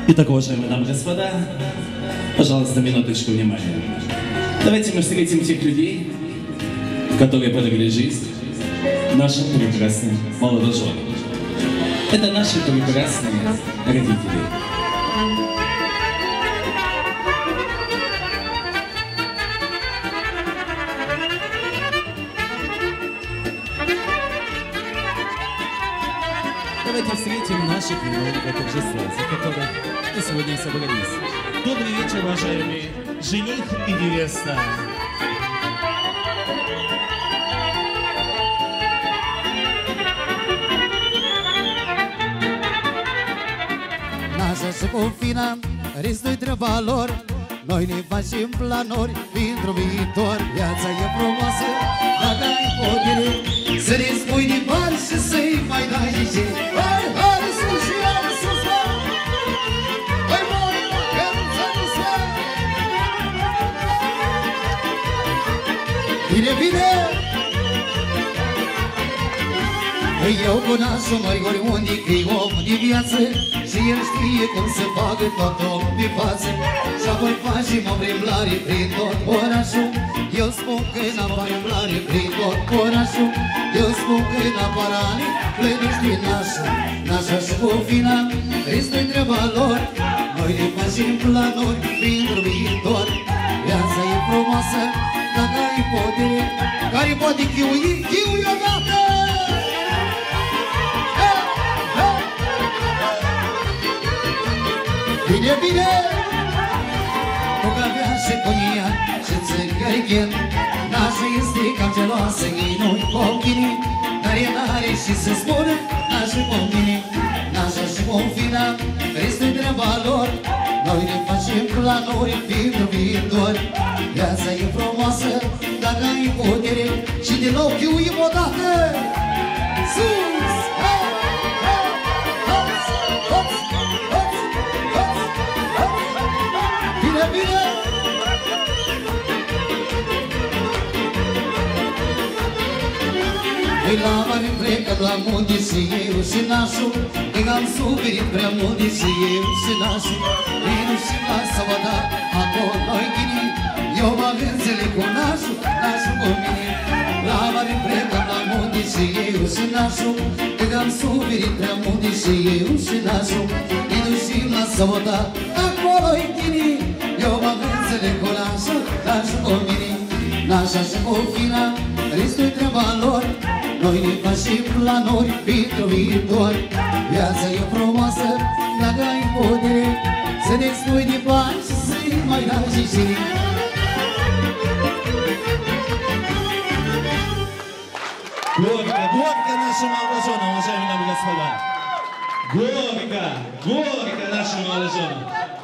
Итак, уважаемые дамы и господа, пожалуйста, минуточку внимания. Давайте мы встретим тех людей, которые подарили жизнь нашим прекрасным молодоженам. Это наши прекрасные родители. Давайте встретим наших виновников торжества, за которых мы сегодня собрались. Добрый вечер, уважаемые жених и невеста. Nașa și confina, restul-i treaba lor. Noi ne facem planuri pentru viitor. Viața e frumoasă, dacă ai putere să ne spui din bani și să-i mai dai și ce. Hai, hai, sus și iau sus, hai, măi, căruța de soare. Bine, bine! Eu cu nașul măi oriunde că e om de viață și el știe cum se facă tot om pe față. Și apoi facem o plimbare prin tot orașul. Eu spun că n-am plimbare prin tot orașul. Eu spun că n-am parane plănuși din nașul. Nașa și confina, este-i treaba lor. Noi ne facem planuri pentru viitor. Viața e frumoasă, dacă ai putere. Care poate chiui, chiui odată! Bine, bine! Cu cafea și coniac și țigări. Nașa este cam geloasă, ei nu-i pochini. Dar e n-are și să spună nașa pochini. Nașa și confina, este treaba lor. Noi ne facem planuri pentru viitor. Viața e frumoasă, dacă ai putere. Și din nou chiuim odată! Sus! Bine, bine! Noi la mare plecăm la munte și eu și nașul. Că am suferit prea multe și eu și nașul. Vinu și lasă vă da, acolo noi ghini. Eu mă înțeleg cu nașul, nașul cu mine. La mare plecăm la munte și eu și nașul. Că am suferit prea multe și eu și nașul. Vinu și lasă vă da, acolo-i ghini. Eu mă înțeleg cu nașul, nașul cu mine. Nașa și confina, restul-i treaba lor. Noi ne facem planuri pentru viitor. Viața e frumoasă, dacă ai putere să ne spui de bani și să-i mai dai și cine. Горько, горько нашим молодоженам, уважаемые дамы и господа. Горько, горько нашим молодоженам.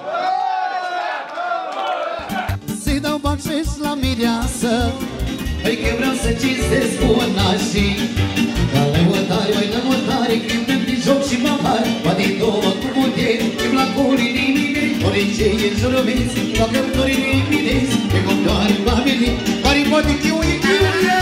Să-i dau bacșeș la mireasă, păi că vreau să cinstesc cu nașii. Ca lămătare, mai lămătare, cântăm din joc și măhar. Poate două cu putere, îmi la culii nimeni. Oricei în jurul vezi, la căptorii nemidezi. Pe cum doar în familie, care poate chiuie, chiuie.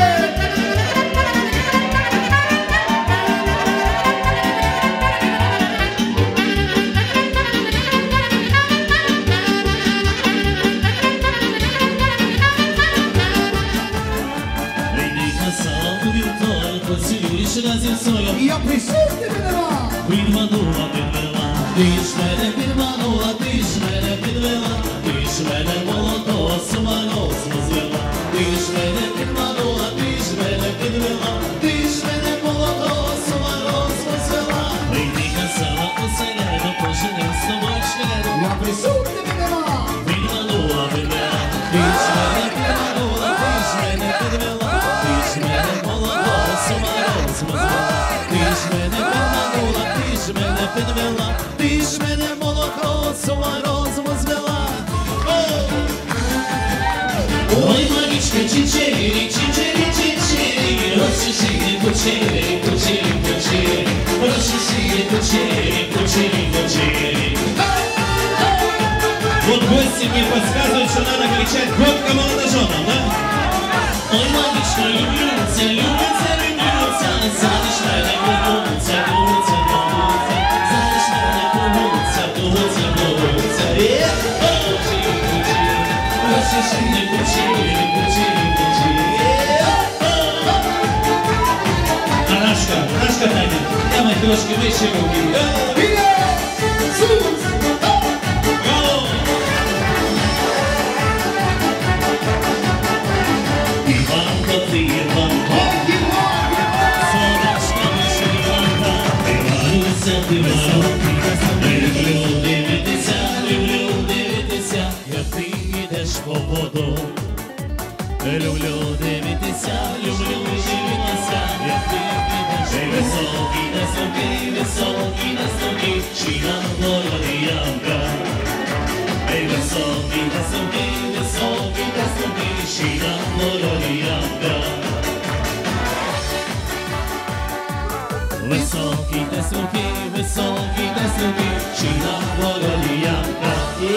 Я присутствую підвела. Підманула, підвела. Ти ж мене підманула, ти ж мене підвела. Ти ж мене молодого саморозу звела. Ти ж мене підманула, ти ж мене підвела. Ти ж мене молодого саморозу звела. Прийди, казала, у селену, поженем з тобою член. Я присутствую підвела. Підманула, підвела. Ти ж мене підманула, ти ж мене підвела. Ти ж мене молодого саморозу звела. Ти ж мене підманула, ти ж мене підвела. Ти ж мене молодого саморозу звела. Ой, Марічка, чичері, чичері, чичері, розчешiri, кучері, кучері, кучері, розчешiri, кучері, кучері, кучері. Вот гости мне подсказывают, что надо кричать горько молодоженам, да? Ой, Марічка, люблюся, люблюся, люблюся, залиш мене, любуся, любуся, любуся, залиш мене, любуся, любуся, любуся. трошки вище руки. Іванко, ти Іванко, сонечко наша Іванка, Івануся, ти високий, люблю дивитися, як ти йдеш по воду. Люблю дивитися, як ти йдеш. Високий, чи на городі ямка. Високий, чи на городі ямка. Високий, чи на городі ямка.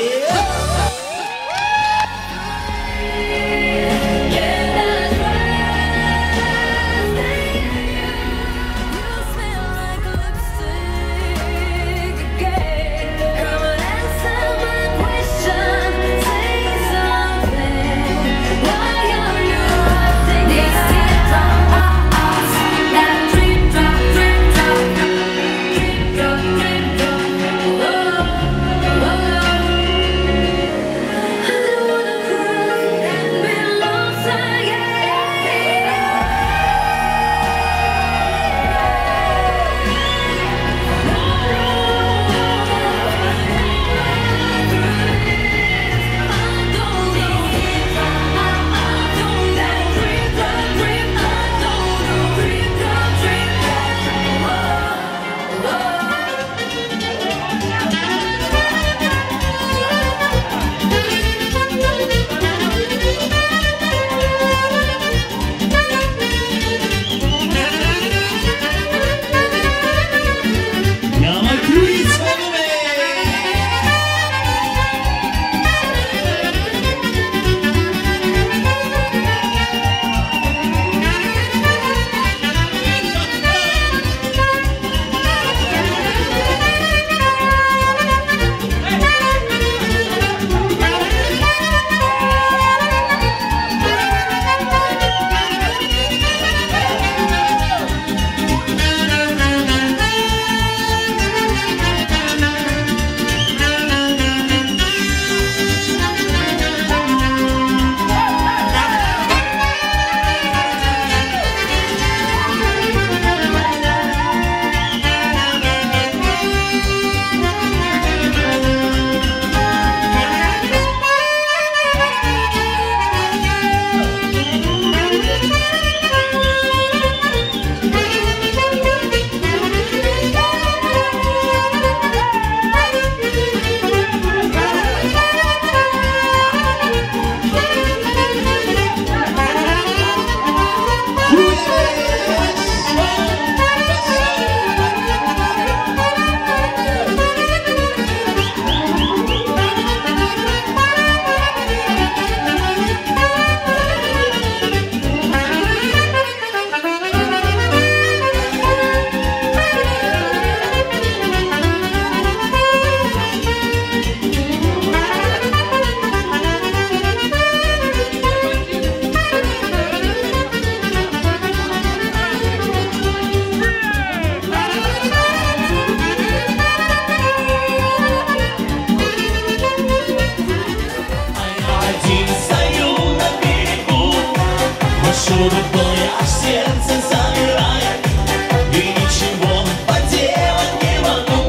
рукой, аж сердце замирает, и ничего поделать не могу.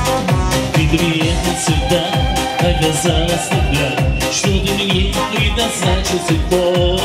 Ты приехал сюда, оказалось тогда, что ты мне предназначил судьбой.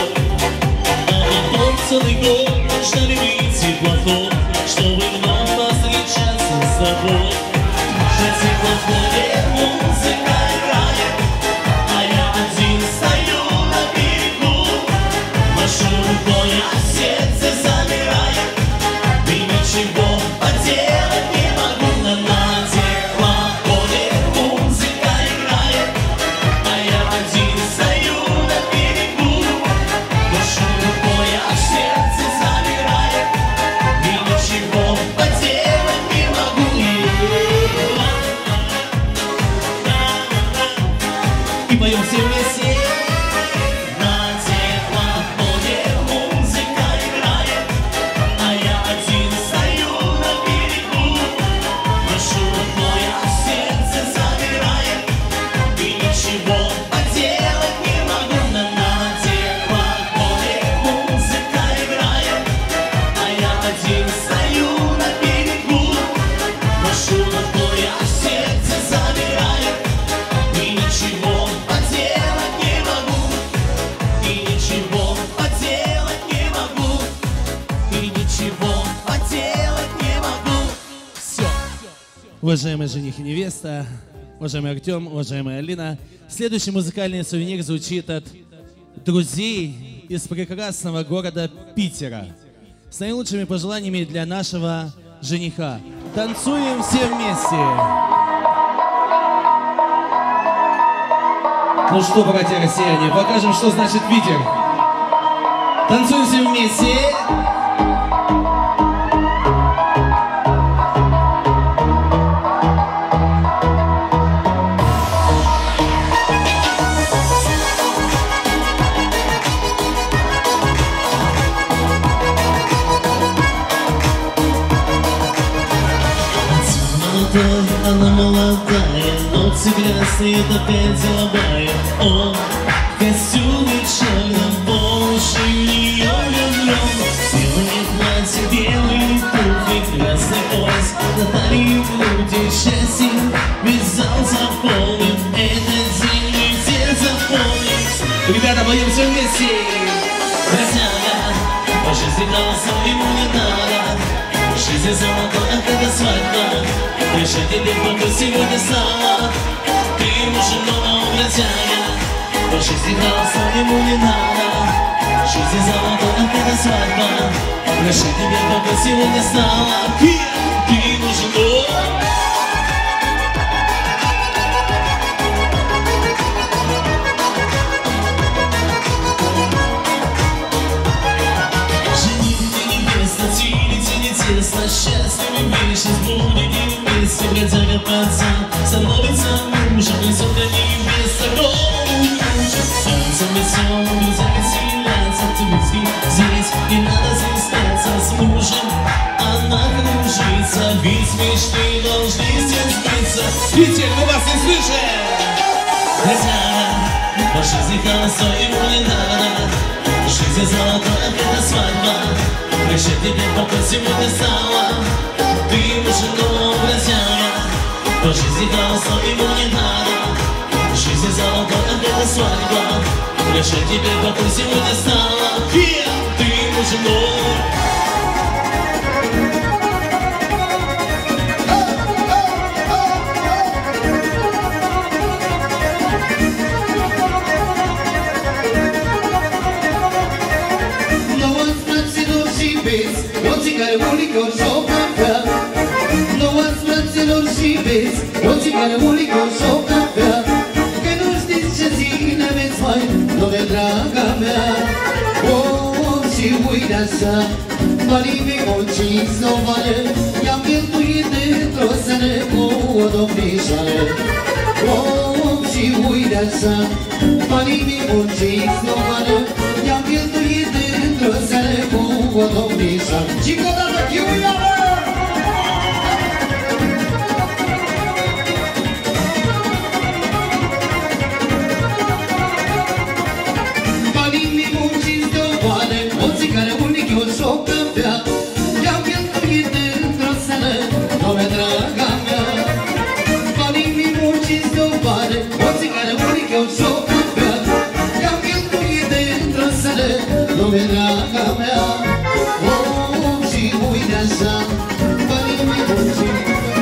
А потом целый год ждали быть теплоход, чтобы вновь повстречаться с тобой. На теплоходе музыка играет, а я один стою на берегу. Машу рукой, а сердце замирает, и ничего поделать не могу. На теплоходе музыка играет, а я один стою на берегу. Машу рукой, а сердце замирает, и ничего поделать не могу. И поем все вместе. На теплоходе музыка играет, а я один стою на берегу. Уважаемые жених и невеста, уважаемый Артем, уважаемая Алина, следующий музыкальный сувенир звучит от друзей из прекрасного города Питера с наилучшими пожеланиями для нашего жениха. Танцуем все вместе! Ну что, братья россияне, покажем, что значит Питер. Танцуем все вместе. Она молодая, но всегда стоит опять деловая. О, в костюме черном, больше ее влюблен. Зеленое платье, белые туфли, красный пояс, на талии груди, счастье, весь зал заполнен. Этот день мы все запомним. Ребята, поем все вместе. Бродяга, по жизни голосом ему не надо. Жизнь золотая, когда свадьба. Лишь тебе только сегодня стала. Ты ему жену, бродяга. По жизни голосом ему не надо. Жизнь золотая, когда свадьба. Лишь тебе только сегодня стала. Ты ему жену. Тесно, счастливы вечность, будете вместе. Бродяга пацан становится мужем, несет для невеста голову мужа. Танцем веселым, друзья веселятся, тульский здесь, не надо стесняться с мужем. Она кружится, ведь мечты должны здесь сбыться. Питер, мы вас не слышим! Бродяга, по жизни холостой ему не надо. Жизнь золотая, это свадьба. Прощай тебе, пока сегодня стала. Ты ему жену, бродяга. По жизни холостой ему не надо. Жизнь золотая, это свадьба. Прощай тебе, пока сегодня стала. Ты ему жену. Care unico sopra no as fraților și vezi toți care unico sopra că nu știți ce zile veți mai dove draga mea oh și uite așa banii mei munciți nu vale i-am cheltuit într-o seară cu o domnișoară oh și uite așa banii mei munciți nu vale i-am cheltuit într-o seară cu o domnișoară și că dată chiuială banii mei munciți nu vale toți care unic o s-o căpea i-am cheltuit într-o seară dove draga mea banii mei munciți nu vale toți care unic o s-o căpea i-am cheltuit într-o seară dove draga mea oh și uite așa banii mei munciți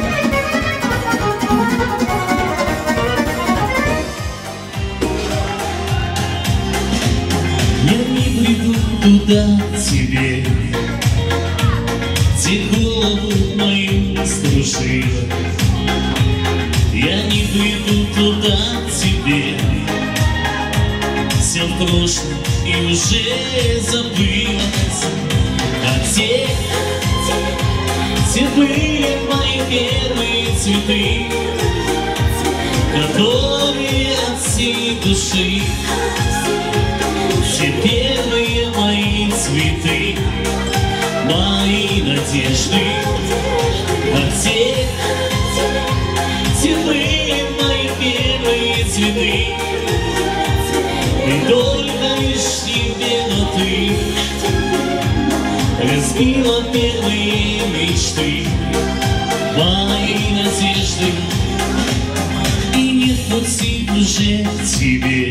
Я не приду туда тебе, где голову мою стружила. Я не приду туда тебе, все в прошлом и уже забылось. А те были мои первые цветы, которые от всей души. Все первые мои цветы, мои надежды, а те были мои первые цветы. И только лишь тебе, но ты разбила первые мечты, мои надежды. И нет пути уже тебе.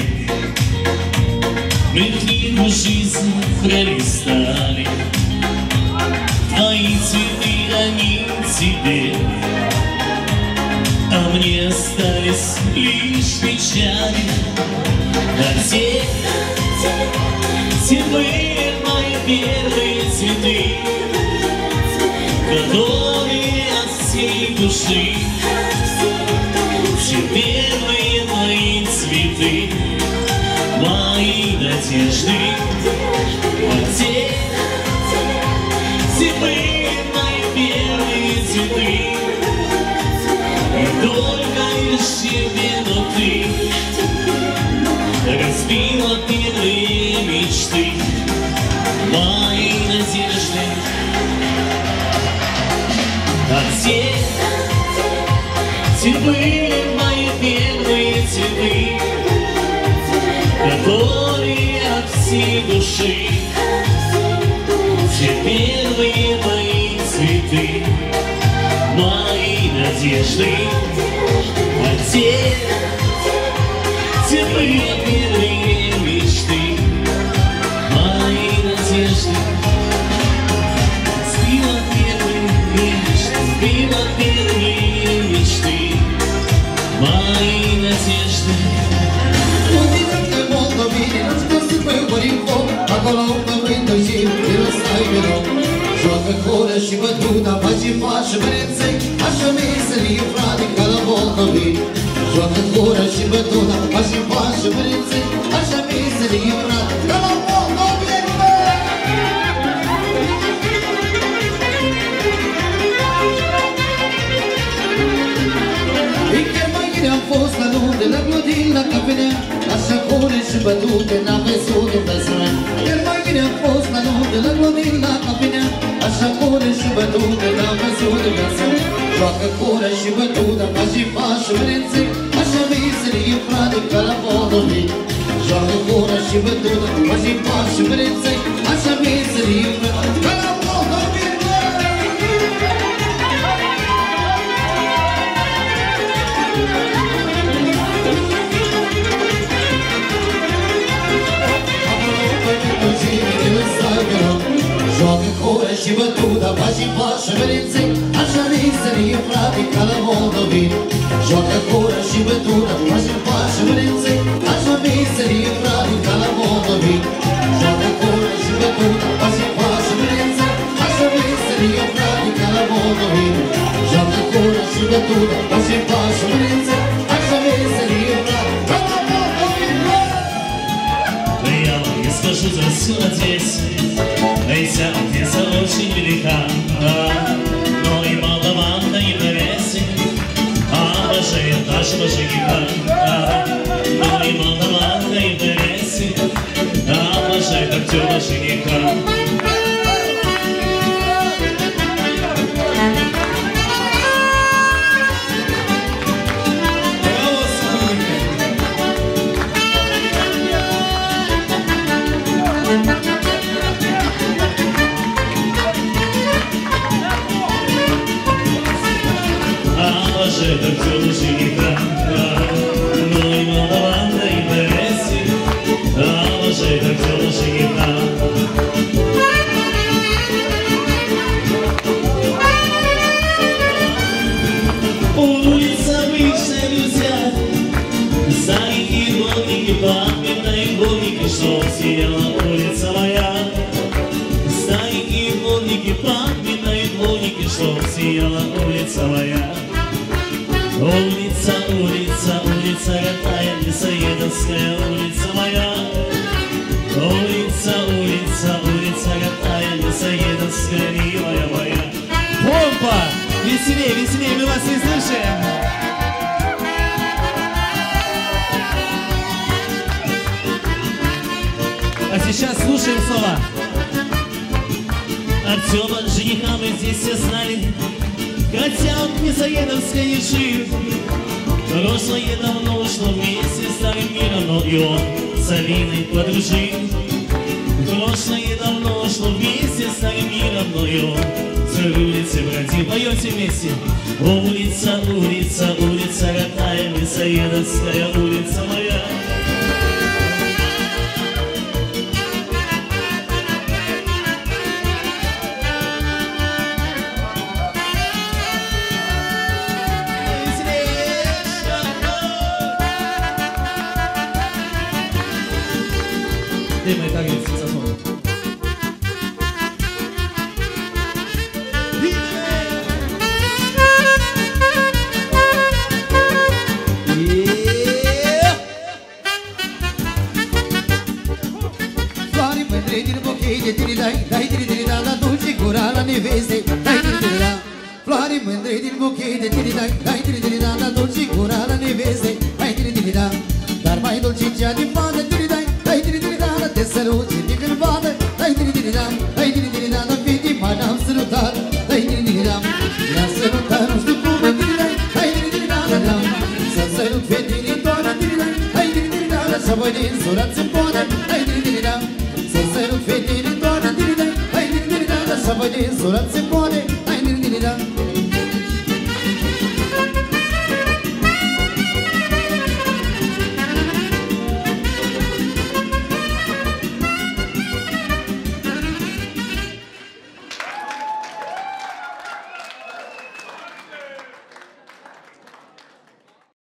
Мы книгу жизни пролистали, твои цветы, они тебе. мне остались лишь печали. А те были мои первые цветы, которые от всей души, все первые мои цветы, мои надежды. А те были мои первые цветы, и только лишь именно ты разбила первые мечты, мои надежды. А те были мои первые цветы, которые от всей души, все первые мои цветы, мои надежды. А те были первые мечты, мои надежды. Сбила первые мечты, сбила первые мечты, мои надежды. Joacă cură și bătuta, faci pași breței, așa meserii, frate, ca la Moldovei. Joacă cură și bătuta, faci pași breței, așa meserii, frate, ca la Moldovei. E chiar mai bine am fost la nuntă, la Clodin, la cafenea, așa cură și bătute, n-am văzut-o pe zi. Chiar mai bine am fost la nuntă, la Clodin, la cafenea, așa cură și bătute, n-am văzut-o pe zi. Joacă cură și bătută, faci pași breței, așa meserie, frate, ca la Moldovei. Joacă cură și bătută, faci pași breței, așa meserie, frate, ca la Moldovei. Joacă cură și bătută, faci pași breței, așa meserie, frate, ca la Moldovei. Joacă cură și bătută, faci pași breței, așa meserie, frate, ca la Moldovei. Joacă cură și bătută, faci pași breței, așa meserie, frate, ca la Moldovei. Joacă cură și bătută, faci pași breței, așa meserie, frate, ca la Moldovei. Я скажу за всю здесь, вся птица очень велика, но и молдаванка не повесит, обожает нашего жениха. Но и молдаванка не повесит, обожает актера жениха. Обожает актера жениха, но и молдаванка не повесит, обожает актера жениха. Улица обычная, друзья, старенькие дворники, памятные дворники, что сияла улица моя. Старенькие дворники, памятные дворники, что сияла улица моя. Улица, улица, улица родная, Мясоедовская улица моя. Улица, улица, улица родная, Мясоедовская, милая моя. Помпа! Веселее, веселее, мы вас не слышим! А сейчас слушаем слова. Артема, жениха мы здесь все знали, хотя он в Мясоедовской не жил. Прошлое давно ушло вместе с старым миром, но и он с Алиной подружил. Прошлое давно ушло вместе с старым миром, но и он с улицы бродил. Поете вместе. Улица, улица, улица родная, Мясоедовская улица моя. E mai tare saxofonul. Floare mândre din bochei de tiri-dai, dai tiri-tiri-da, la dulce gura la neveste, dai tiri-tiri-da. Floare mândre din bochei de tiri-dai, dai tiri-tiri-da, la dulce gura la neveste, dai tiri-tiri-da. Dar mai dulce cea din fadă, tiri-dai, dai tiri-tiri-da, la te săruci din când vadă, dai tiri-tiri-da, dai tiri-tiri-da, la fitima n-am sărutat, dai tiri-tiri-da. I-am sărutat, nu știu cum, tiri-dai, dai tiri-tiri-da, la să sărut fetele doar, tiri-dai, dai tiri-tiri-da, la să vă din surați în podă, dai tiri-tiri-da. Să sărut fetele doar, tiri-dai, dai tiri-tiri-da, la să vă din surați în podă.